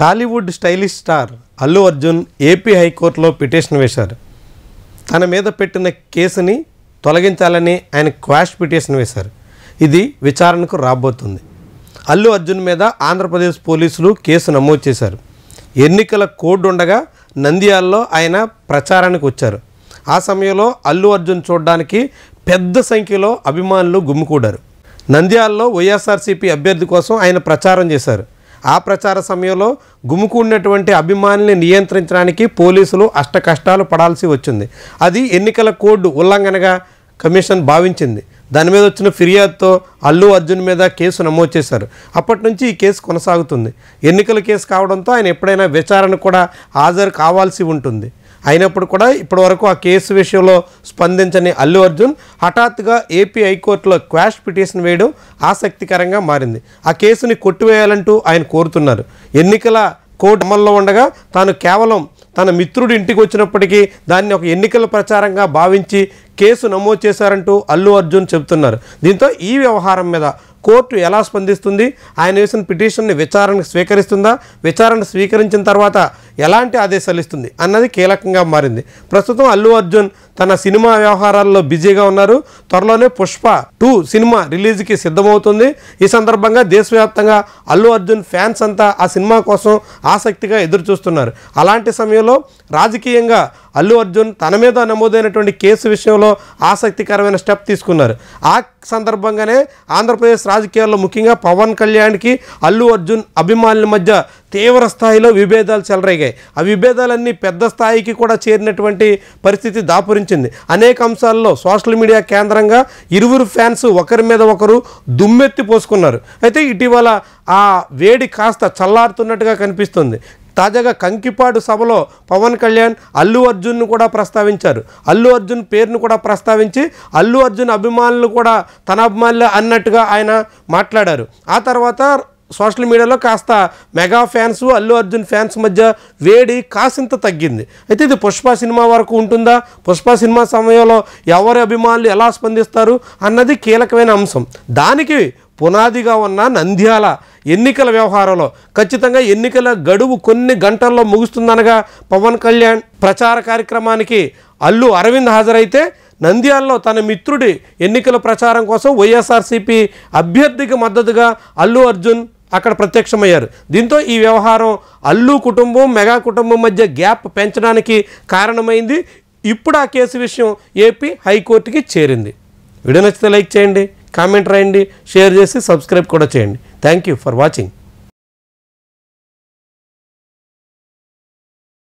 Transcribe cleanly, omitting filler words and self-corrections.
Tollywood stylish star Allu Arjun AP హైకోర్టులో petition వేశారు. తన మీద పెట్టిన కేసుని తొలగించాలని ఆయన క్వాష్ పిటిషన్ వేశారు. ఇది విచారణకు రాబోతుంది. అల్లు అర్జున్ మీద ఆంధ్రప్రదేశ్ పోలీసులు కేసు నమోదు చేశారు. ఎన్నికల కోడ్ ఉండగా నంద్యాలలో ఆయన ప్రచారానికి వచ్చారు. ఆ సమయంలో అల్లు అర్జున్ చూడడానికి పెద్ద సంఖ్యలో అభిమానులు గుమికూడారు. నంద్యాలలో వైఎస్ఆర్సీపీ అభ్యర్థి కోసం ఆయన ప్రచారం చేశారు. ఆ ప్రచార సమయంలో గుమికూడినటువంటి అభిమానుల్ని నియంత్రించడానికి పోలీసులు అష్టకష్టాలు పడాల్సి వచ్చింది. అది ఎన్నికల కోడ్ ఉల్లంఘనగా కమిషన్ భావించింది. దాని మీద వచ్చిన ఫిర్యాదుతో అల్లు అర్జున్ మీద కేసు నమోదు చేశారు. అప్పటి నుంచి ఈ కేసు కొనసాగుతుంది. ఎన్నికల కేసు కావడంతో ఆయన ఎప్పుడైనా విచారణ కూడా హాజరు కావాల్సి ఉంటుంది. అయినప్పుడు కూడా ఇప్పటివరకు ఆ కేసు విషయంలో స్పందించని అల్లు అర్జున్ హఠాత్తుగా ఏపీ హైకోర్టులో క్వాష్ పిటిషన్ వేయడం ఆసక్తికరంగా మారింది. ఆ కేసుని కొట్టివేయాలంటూ ఆయన కోరుతున్నారు. ఎన్నికల కోడ్ అమల్లో ఉండగా తాను కేవలం తన మిత్రుడి ఇంటికి వచ్చినప్పటికీ దాన్ని ఒక ఎన్నికల ప్రచారంగా భావించి కేసు నమోదు చేశారంటూ అల్లు అర్జున్ చెబుతున్నారు. దీంతో ఈ వ్యవహారం మీద కోర్టు ఎలా స్పందిస్తుంది, ఆయన వేసిన పిటిషన్ని విచారణకు స్వీకరిస్తుందా, విచారణ స్వీకరించిన తర్వాత ఎలాంటి ఆదేశాలు ఇస్తుంది అన్నది కీలకంగా మారింది. ప్రస్తుతం అల్లు అర్జున్ తన సినిమా వ్యవహారాల్లో బిజీగా ఉన్నారు. త్వరలోనే పుష్ప 2 సినిమా రిలీజ్కి సిద్ధమవుతుంది. ఈ సందర్భంగా దేశవ్యాప్తంగా అల్లు అర్జున్ ఫ్యాన్స్ అంతా ఆ సినిమా కోసం ఆసక్తిగా ఎదురు చూస్తున్నారు. అలాంటి సమయంలో రాజకీయంగా అల్లు అర్జున్ తన మీద నమోదైనటువంటి కేసు విషయంలో ఆసక్తికరమైన స్టెప్ తీసుకున్నారు. ఆ సందర్భంగానే ఆంధ్రప్రదేశ్ రాజకీయాల్లో ముఖ్యంగా పవన్ కళ్యాణ్కి అల్లు అర్జున్ అభిమానుల మధ్య తీవ్ర స్థాయిలో విభేదాలు చెలరేగాయి. ఆ విభేదాలన్నీ పెద్ద స్థాయికి కూడా చేరినటువంటి పరిస్థితి దాపురించింది. అనేక అంశాల్లో సోషల్ మీడియా కేంద్రంగా ఇరువురు ఫ్యాన్స్ ఒకరి మీద ఒకరు దుమ్మెత్తి పోసుకున్నారు. అయితే ఇటీవల ఆ వేడి కాస్త చల్లారుతున్నట్టుగా కనిపిస్తుంది. తాజాగా కంకిపాడు సభలో పవన్ కళ్యాణ్ అల్లు అర్జున్ను కూడా ప్రస్తావించారు. అల్లు అర్జున్ పేరును కూడా ప్రస్తావించి అల్లు అర్జున్ అభిమానులు కూడా తన అభిమానులే అన్నట్టుగా ఆయన మాట్లాడారు. ఆ తర్వాత సోషల్ మీడియాలో కాస్త mega fans Allu Arjun fans మధ్య వేడి కాసింత తగ్గింది. అయితే ఇది పుష్ప సినిమా వరకు ఉంటుందా, పుష్ప సినిమా సమయంలో ఎవరి అభిమానులు ఎలా స్పందిస్తారు అన్నది కీలకమైన అంశం. దానికి పునాదిగా ఉన్న నంద్యాల ఎన్నికల వ్యవహారంలో ఖచ్చితంగా ఎన్నికల గడువు కొన్ని గంటల్లో ముగుస్తుందనగా పవన్ కళ్యాణ్ ప్రచార కార్యక్రమానికి అల్లు అరవింద్ హాజరైతే నంద్యాలలో తన మిత్రుడి ఎన్నికల ప్రచారం కోసం వైఎస్ఆర్సీపీ అభ్యర్థికి మద్దతుగా అల్లు అర్జున్ అక్కడ ప్రత్యక్షమయ్యారు. దీంతో ఈ వ్యవహారం అల్లు కుటుంబం మెగా కుటుంబం మధ్య గ్యాప్ పెంచడానికి కారణమైంది. ఇప్పుడు ఆ కేసు విషయం ఏపీ హైకోర్టుకి చేరింది. వీడియో నచ్చితే లైక్ చేయండి, కామెంట్ రాయండి, షేర్ చేసి సబ్స్క్రైబ్ కూడా చేయండి. Thank you for watching.